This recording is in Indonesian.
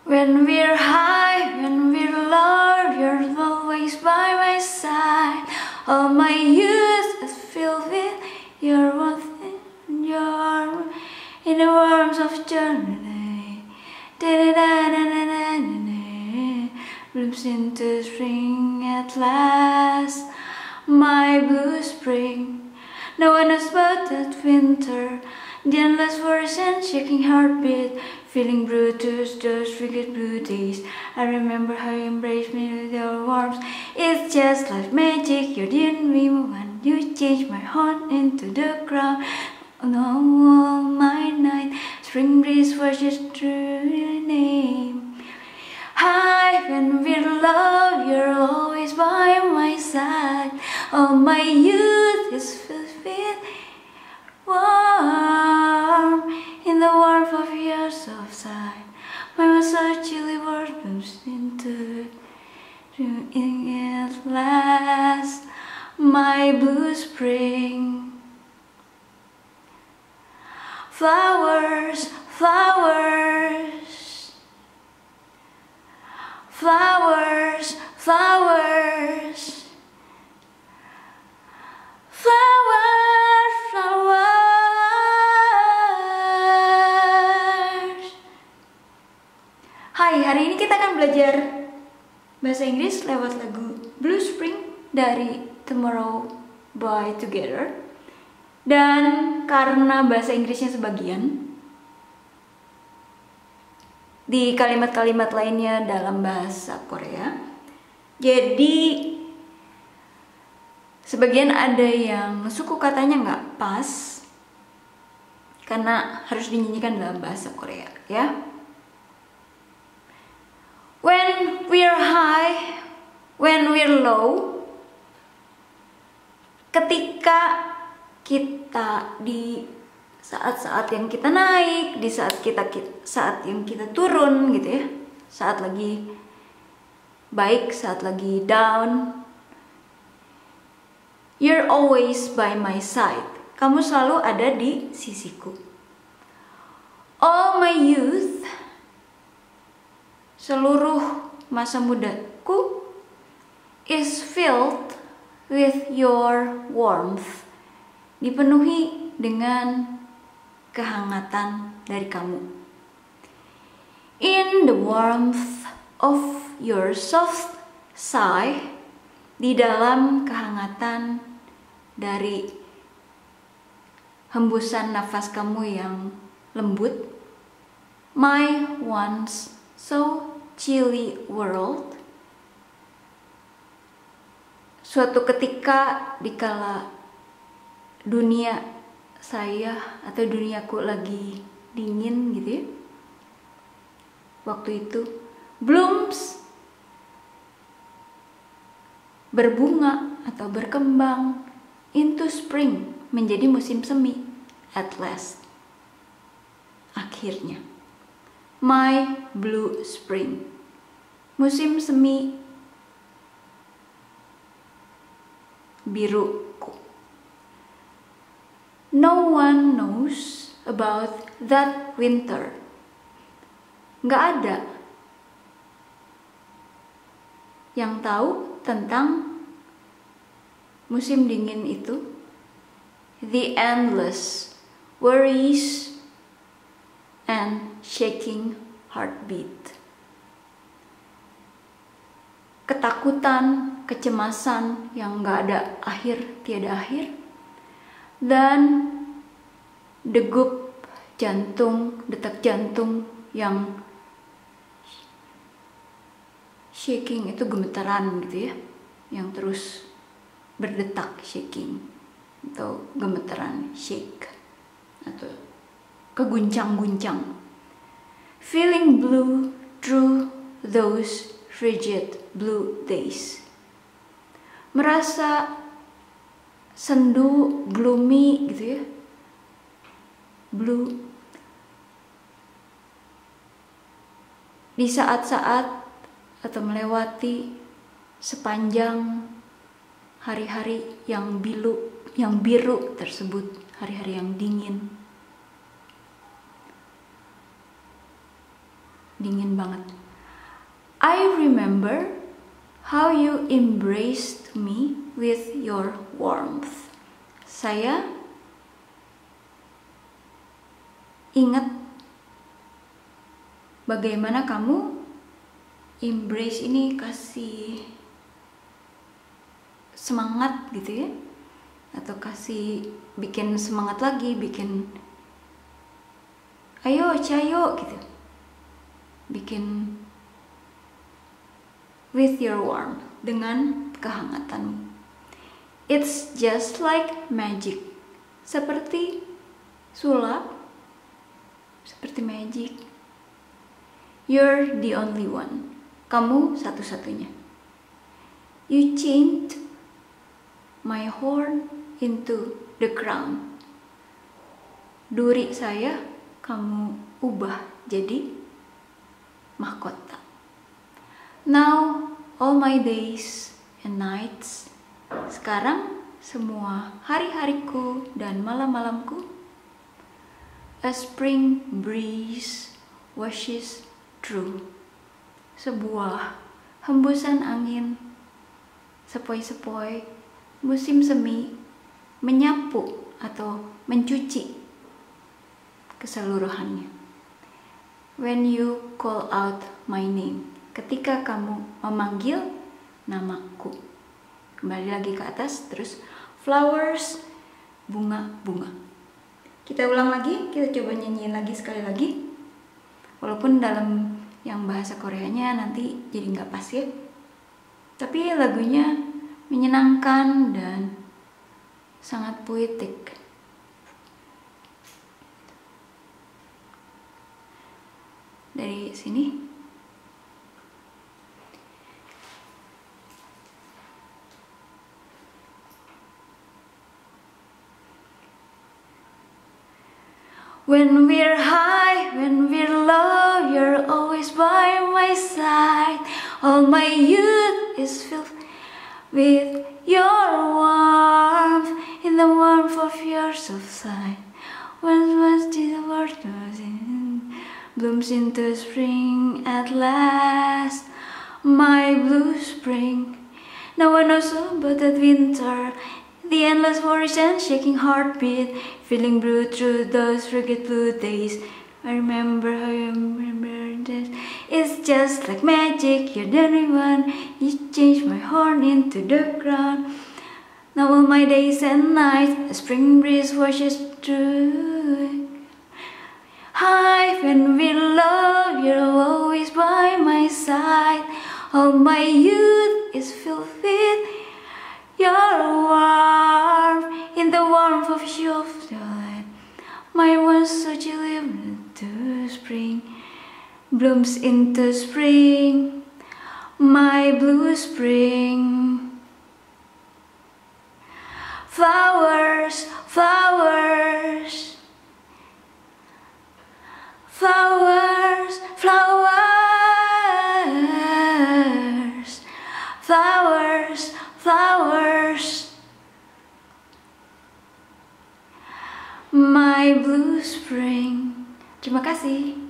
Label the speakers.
Speaker 1: When we're high, when we're low, you're always by my side. All my youth is filled with your warmth in in the warmth of journey. Blooms into spring at last, my blue spring. No one knows about that winter, the endless worries and shaking heartbeat, feeling bruised, those wicked blue days. I remember how you embraced me with your warmth. It's just like magic, you didn't dream when you changed my heart into the ground. No, my night, spring breeze washes through your name. High when we're low, you're always by my side. All my youth is filled with warm in the warmth of your soft side. My massage chilly world blooms into at last, my blue spring. Flowers, flowers, flowers, flowers, flowers, flowers. Hai, hari ini kita akan belajar bahasa Inggris lewat lagu Blue Spring dari Tomorrow by Together. Dan karena bahasa Inggrisnya sebagian, di kalimat-kalimat lainnya dalam bahasa Korea, jadi sebagian ada yang suku katanya nggak pas karena harus dinyanyikan dalam bahasa Korea, ya. When we're high, when we're low, ketika kita di saat-saat yang kita naik, di saat yang kita turun gitu ya, saat lagi baik, saat lagi down, you're always by my side. Kamu selalu ada di sisiku. All my youth, seluruh masa mudaku, is filled with your warmth. Dipenuhi dengan kehangatan dari kamu. In the warmth of your soft sigh, di dalam kehangatan dari hembusan nafas kamu yang lembut, my once so chilly world. Suatu ketika dikala dunia saya atau duniaku lagi dingin gitu ya, waktu itu blooms, berbunga atau berkembang, into spring, menjadi musim semi, at last, akhirnya, my blue spring, musim semi biruku. No one knows about that winter. Nggak ada yang tahu tentang musim dingin itu. The endless worries and shaking heartbeat. Ketakutan, kecemasan yang nggak ada akhir, tiada akhir. Dan degup jantung, detak jantung yang shaking, itu gemetaran gitu ya, yang terus berdetak, shaking atau gemetaran, shake atau keguncang-guncang. Feeling blue through those frigid blue days. Merasa sendu, gloomy gitu ya, blue, di saat-saat atau melewati sepanjang hari-hari yang biru tersebut, hari-hari yang dingin. dingin banget. I remember how you embraced me with your warmth. Saya ingat bagaimana kamu embrace ini, kasih semangat gitu ya, atau kasih bikin semangat lagi, bikin ayo cayo gitu, bikin with your warmth, dengan kehangatanmu. It's just like magic, seperti sulap, seperti magic. You're the only one, kamu satu-satunya. You changed my horn into the crown. Duri saya kamu ubah jadi mahkota. Now all my days and nights, sekarang semua hari-hariku dan malam-malamku, a spring breeze washes through. Sebuah hembusan angin sepoi-sepoi musim semi menyapu atau mencuci keseluruhannya. When you call out my name, ketika kamu memanggil namaku. Kembali lagi ke atas, terus flowers, bunga-bunga. Kita ulang lagi, kita coba nyanyiin lagi sekali lagi. Walaupun dalam yang bahasa Koreanya nanti jadi nggak pas ya, tapi lagunya menyenangkan dan sangat puitik. Dari sini. When we're high, when we're low, you're always by my side. All my youth is filled with your warmth, in the warmth of your soft side. When once the world goes in, blooms into spring at last, my blue spring. No one knows about that winter, the endless worries and shaking heartbeat, feeling blue through those rugged blue days. I remember how you remember this. It's just like magic, you're the only one. You changed my horn into the ground. Now all my days and nights, a spring breeze washes through. High when we love, you're always by my side. All my youth is filled with your warmth, in the warmth of your light. My one so chilly to spring blooms into spring, my blue spring. Flowers, flowers, flowers, flowers, flowers, flowers, my blue spring. Terima kasih.